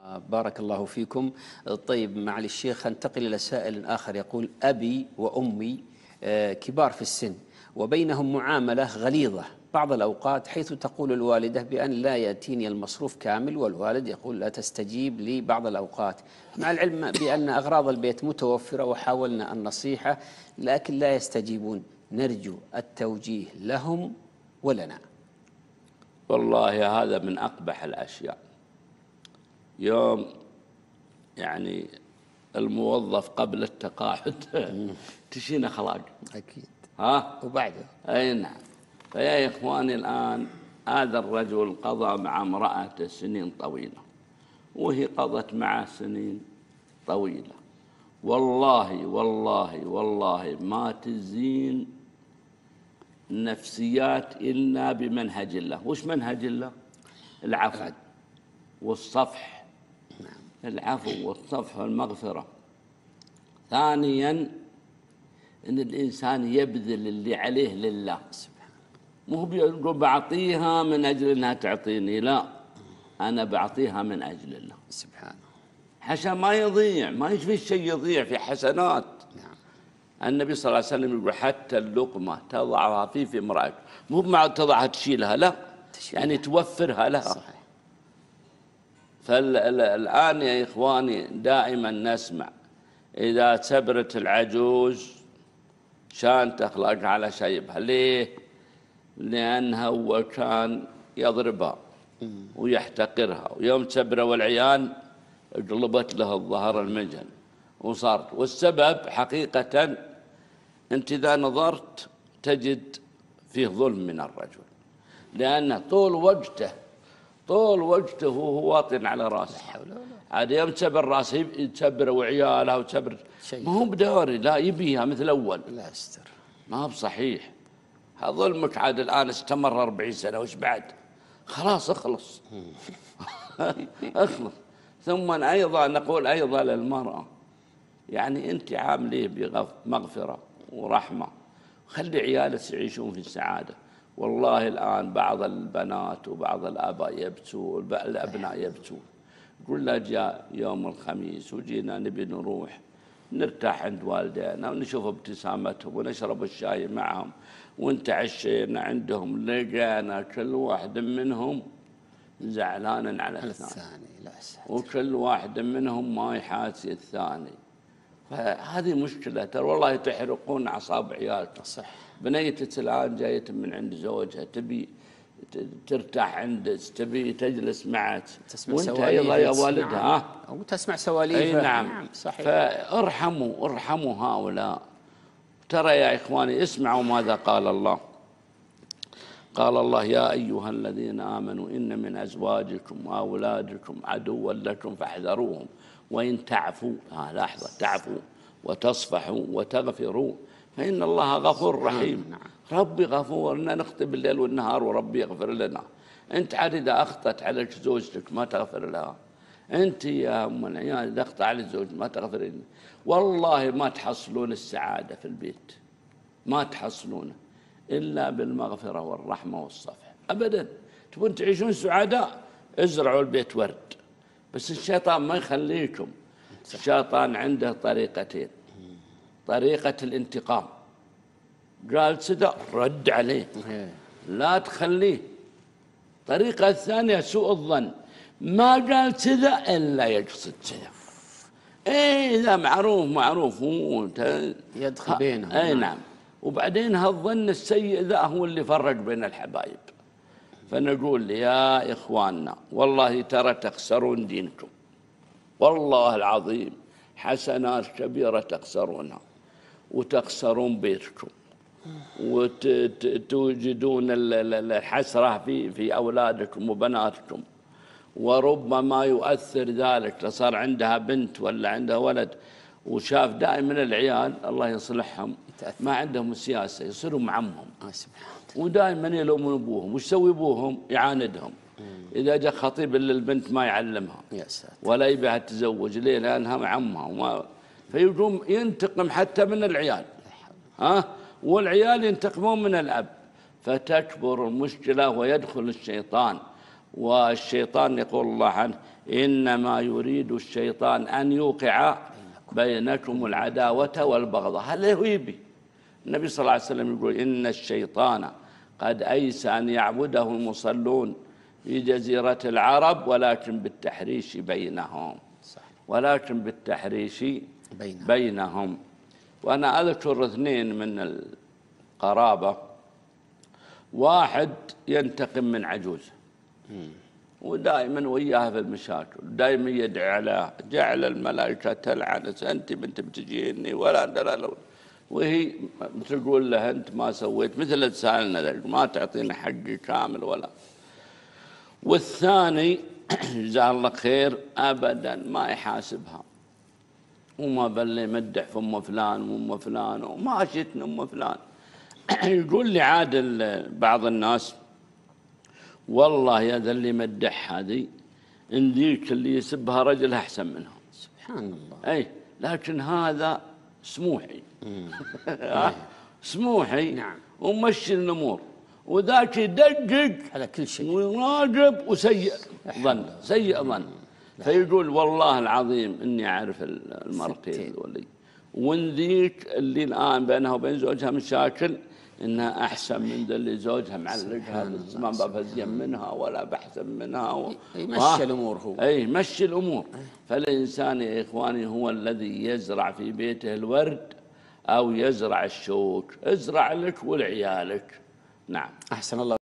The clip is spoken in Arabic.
بارك الله فيكم. طيب معالي الشيخ، انتقل إلى سائل آخر يقول: أبي وأمي كبار في السن وبينهم معاملة غليظة بعض الأوقات، حيث تقول الوالدة بأن لا يأتيني المصروف كامل، والوالد يقول لا تستجيب لي بعض الأوقات، مع العلم بأن أغراض البيت متوفرة وحاولنا النصيحة لكن لا يستجيبون. نرجو التوجيه لهم ولنا. والله هذا من أقبح الأشياء. يوم يعني الموظف قبل التقاعد تشين أخلاق. أكيد. ها؟ وبعده. أي نعم. فيا إخواني الآن هذا الرجل قضى مع امرأته سنين طويلة، وهي قضت معه سنين طويلة. والله والله والله ما تزين النفسيات إلا بمنهج الله. وش منهج الله؟ العفو والصفح. العفو والصفح والمغفرة. ثانيا أن الإنسان يبذل اللي عليه لله. مو بيقول بعطيها من أجل أنها تعطيني، لا، أنا بعطيها من أجل الله سبحانه، عشان ما يضيع، ما يشفي الشيء يضيع في حسنات. النبي صلى الله عليه وسلم يقول حتى اللقمة تضعها في امرأتك، مو مع تضعها تشيلها، لا، يعني توفرها لها. صحيح. فالآن يا إخواني دائما نسمع إذا سبرت العجوز شان تخلق على شيبها. ليه؟ لأنها هو كان يضربها ويحتقرها، ويوم سبروا العيان قلبت له الظهر المجن وصارت. والسبب حقيقة أنت إذا نظرت تجد فيه ظلم من الرجل، لأنه طول وقته وهو واطن على راسه. عاد يوم تسبر راسه يتسبر وعيالها وتسبر، ما هو بدوري، لا، يبيها مثل أول. لا يستر، ما هو بصحيح. ظلمك عاد الآن استمر 40 سنة، وش بعد؟ خلاص اخلص. اخلص. ثم أيضا نقول أيضا للمرأة، يعني أنت عامليه بمغفرة ورحمة، خلي عيالك يعيشون في السعادة. والله الآن بعض البنات وبعض الآباء يبكون، الأبناء يبكون، يقول لا جاء يوم الخميس وجينا نبي نروح نرتاح عند والدينا ونشوف ابتسامتهم ونشرب الشاي معهم، وانت عشينا عندهم لقينا كل واحد منهم زعلان على الثاني، وكل واحد منهم ما يحاسي الثاني. فهذه مشكلة ترى، والله تحرقون أعصاب عيالك. صح. بنيتك الآن جاية من عند زوجها، تبي ترتاح عندك، تبي تجلس معك، وانت أيضا يا والدها وتسمع سواليف. أي نعم. صحيح. فارحموا هؤلاء. ترى يا إخواني اسمعوا ماذا قال الله. قال الله: يا أيها الذين آمنوا إن من أزواجكم وأولادكم عدوا لكم فاحذروهم وإن تعفوا، لاحظة، تعفوا وتصفحوا وتغفروا فإن الله غفور رحيم. ربي غفور، إننا نخطئ بالليل والنهار وربي يغفر لنا. أنت عاد إذا أخطأت عليك زوجتك ما تغفر لها، أنت يا أم العيال إذا أخطأ على الزوج ما تغفر لنا، والله ما تحصلون السعادة في البيت، ما تحصلونه إلا بالمغفرة والرحمة والصفح أبدا. تبون تعيشون سعداء، ازرعوا البيت ورد. بس الشيطان ما يخليكم. الشيطان عنده طريقتين: طريقة الانتقام، قال سدى رد عليه، لا تخليه. طريقة الثانية سوء الظن، ما قال سدى إلا يقصد سدى. إذا معروف يدخل بينهم. أي نعم. وبعدين هالظن السيء ذا هو اللي فرق بين الحبايب. فنقول يا إخواننا والله ترى تخسرون دينكم، والله العظيم حسنات كبيرة تخسرونها، وتخسرون بيتكم، وتوجدون الحسرة في أولادكم وبناتكم. وربما يؤثر ذلك لصار عندها بنت ولا عندها ولد وشاف دائما العيال الله يصلحهم ما عندهم السياسة، يصيروا معمهم ودائما يلومون أبوهم. وش يسوي أبوهم؟ يعاندهم. إذا جاء خطيب للبنت ما يعلمها ولا يبيها تتزوج، ليه؟ لأنها معمها. فيقوم ينتقم حتى من العيال، والعيال ينتقمون من الأب، فتكبر المشكلة ويدخل الشيطان. والشيطان يقول الله عنه إنما يريد الشيطان أن يوقع بينكم العداوة والبغضاء. هذا هو يبي. النبي صلى الله عليه وسلم يقول إن الشيطان قد أيس أن يعبده المصلون في جزيرة العرب ولكن بالتحريش بينهم، ولكن بالتحريش بينهم. وأنا أذكر اثنين من القرابة، واحد ينتقم من عجوز ودائما وياها في المشاكل، دائما يدعي عليها، جعل الملائكة تلعن أنت بنت بتجيني ولا لا، وهي تقول له أنت ما سويت مثل تسألنا ما تعطينا حقي كامل ولا. والثاني جزاه الله خير أبدا ما يحاسبها، وما بل يمدح في أم فلان وأم فلان وما شتنا أم فلان. يقول لي عادل بعض الناس والله يا ذا اللي مدح هذه إن ذيك اللي يسبها رجل أحسن منها. سبحان الله. أي لكن هذا سموحي. سموحي. نعم. ومشي الأمور، وذاك يدقق على كل شيء ويراقب وسيء ظن، سيء ظن. فيقول والله العظيم إني أعرف المرتين ذولي، وإن ذيك اللي الآن بينها وبين زوجها مشاكل إنها أحسن من ذا اللي زوجها معلقها بالزمان بفزين منها ولا بحث منها يمشي الأمور هو. أي مشي الأمور. فالإنسان يا إخواني هو الذي يزرع في بيته الورد أو يزرع الشوك. ازرع لك ولعيالك. نعم. أحسن الله.